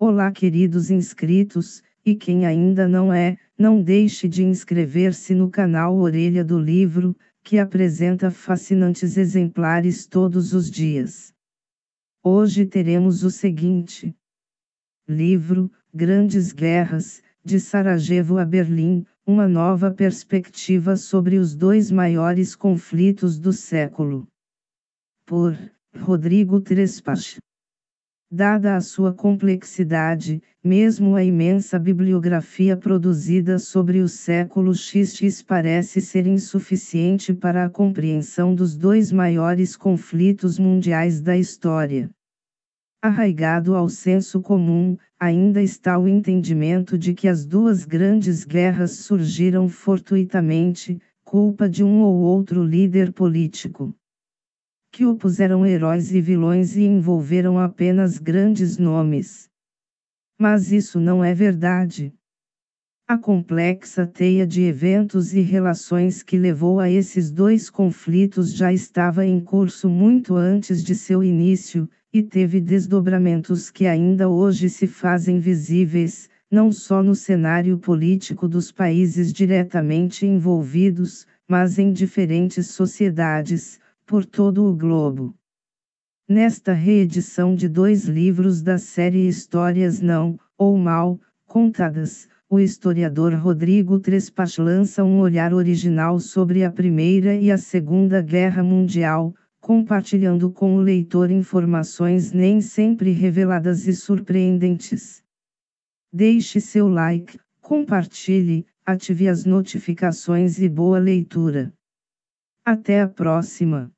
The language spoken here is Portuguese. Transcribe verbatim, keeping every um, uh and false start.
Olá, queridos inscritos, e quem ainda não é, não deixe de inscrever-se no canal Orelha do Livro, que apresenta fascinantes exemplares todos os dias. Hoje teremos o seguinte livro: Grandes Guerras, de Sarajevo a Berlim, uma nova perspectiva sobre os dois maiores conflitos do século. Por Rodrigo Trespache. Dada a sua complexidade, mesmo a imensa bibliografia produzida sobre o século X parece ser insuficiente para a compreensão dos dois maiores conflitos mundiais da história. Arraigado ao senso comum, ainda está o entendimento de que as duas grandes guerras surgiram fortuitamente, culpa de um ou outro líder político, que opuseram heróis e vilões e envolveram apenas grandes nomes. Mas isso não é verdade. A complexa teia de eventos e relações que levou a esses dois conflitos já estava em curso muito antes de seu início, e teve desdobramentos que ainda hoje se fazem visíveis, não só no cenário político dos países diretamente envolvidos, mas em diferentes sociedades, por todo o globo. Nesta reedição de dois livros da série Histórias Não, ou Mal, Contadas, o historiador Rodrigo Trespache lança um olhar original sobre a Primeira e a Segunda Guerra Mundial, compartilhando com o leitor informações nem sempre reveladas e surpreendentes. Deixe seu like, compartilhe, ative as notificações e boa leitura. Até a próxima!